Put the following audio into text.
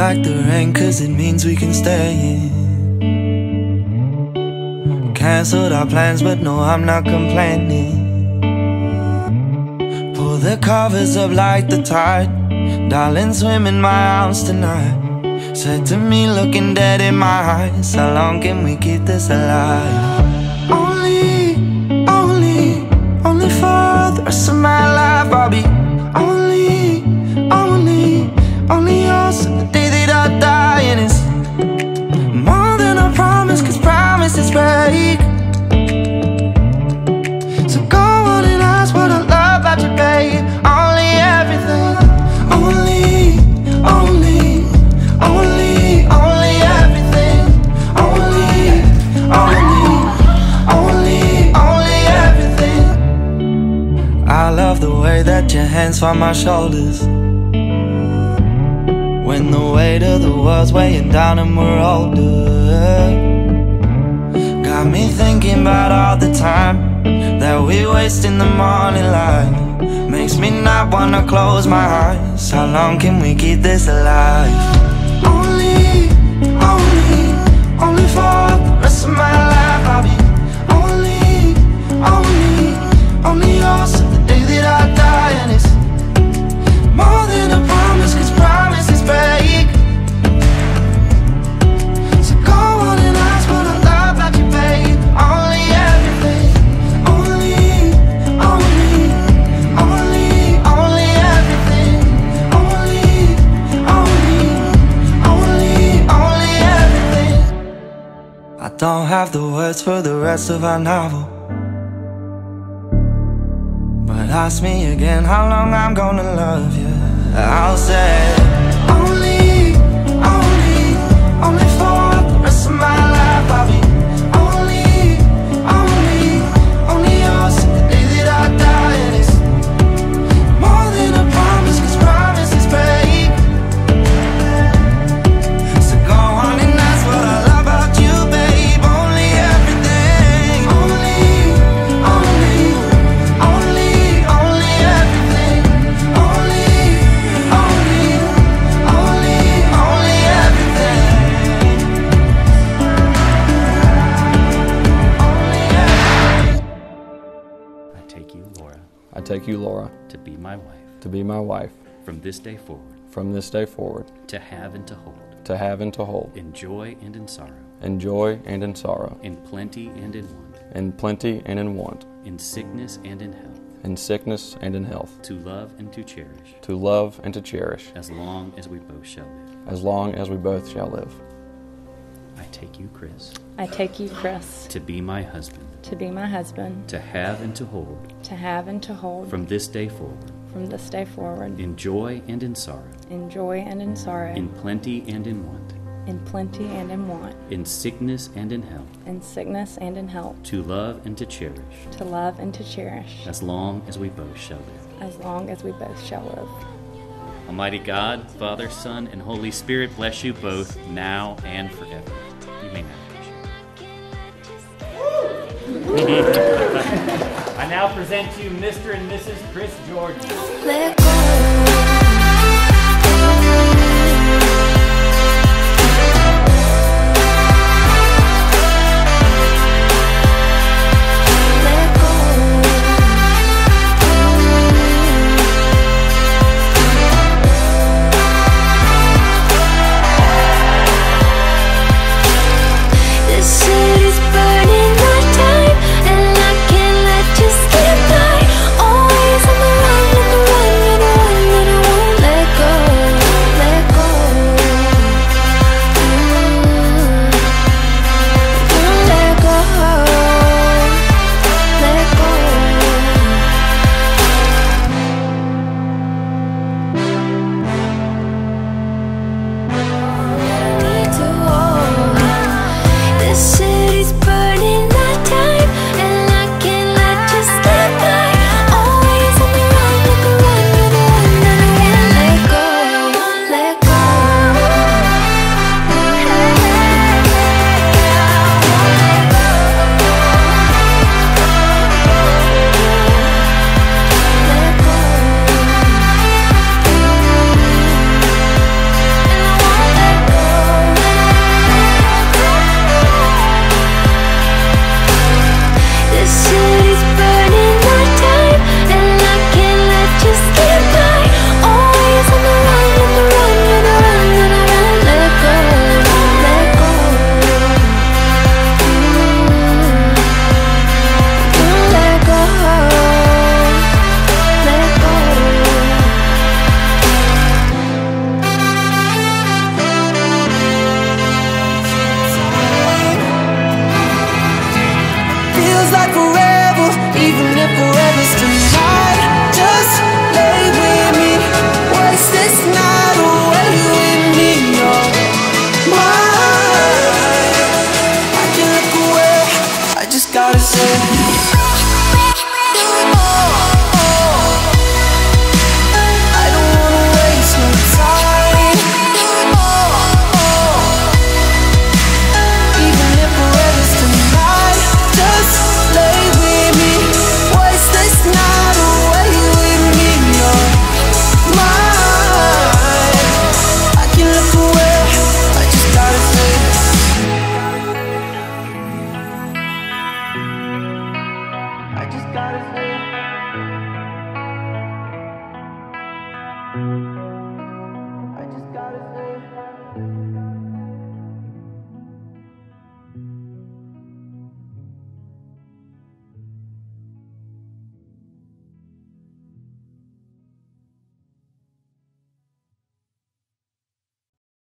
like the rain, cause it means we can stay in. Cancelled our plans, but no, I'm not complaining. Pull the covers up like the tide. Darling, swim in my arms tonight. Said to me, looking dead in my eyes, how long can we keep this alive? Only for the rest of my life I'll be only yours till the day that I die. And it's more than a promise, cause promises break. So go on and ask what I love about you, babe. Only everything. Only everything. Only everything. I love the way that your hands find my shoulders when the weight of the world's weighing down and we're older. Got me thinking about all the time that we waste in the morning light. Makes me not wanna close my eyes. How long can we keep this alive? Only for the rest of my life I'll be only yours till the day that I die. And it's more than a promise, cause promises break. So go on and ask what I love about you, babe. Only everything. Only everything. Only everything. I don't have the words for the rest of our novel, but ask me again how long I'm gonna love you. I'll say only for the rest of my life I'll be only yours till the day that I die. And it's more than a promise, cause promises break. So go on and ask what I love about you, babe. Only everything. Only everything. Only everything. I take you, Laura, I take you, Laura, to be my wife, to be my wife, from this day forward, from this day forward, to have and to hold, to have and to hold, in joy and in sorrow, in joy and in sorrow, in plenty and in want, in plenty and in want, in sickness and in health, in sickness and in health, to love and to cherish, to love and to cherish, as long as we both shall live. as long as we both shall live. I take you, Chris, I take you, Chris, to be my husband, to be my husband, to have and to hold, to have and to hold, from this day forward, from this day forward, in joy and in sorrow, in joy and in sorrow, in plenty and in want, in plenty and in want, in sickness and in health, in sickness and in health, to love and to cherish, to love and to cherish, as long as we both shall live. as long as we both shall live. Almighty God, Father, Son, and Holy Spirit bless you both now and forever. You may now appreciate. I now present to you Mr. and Mrs. Chris Jordan. Let go.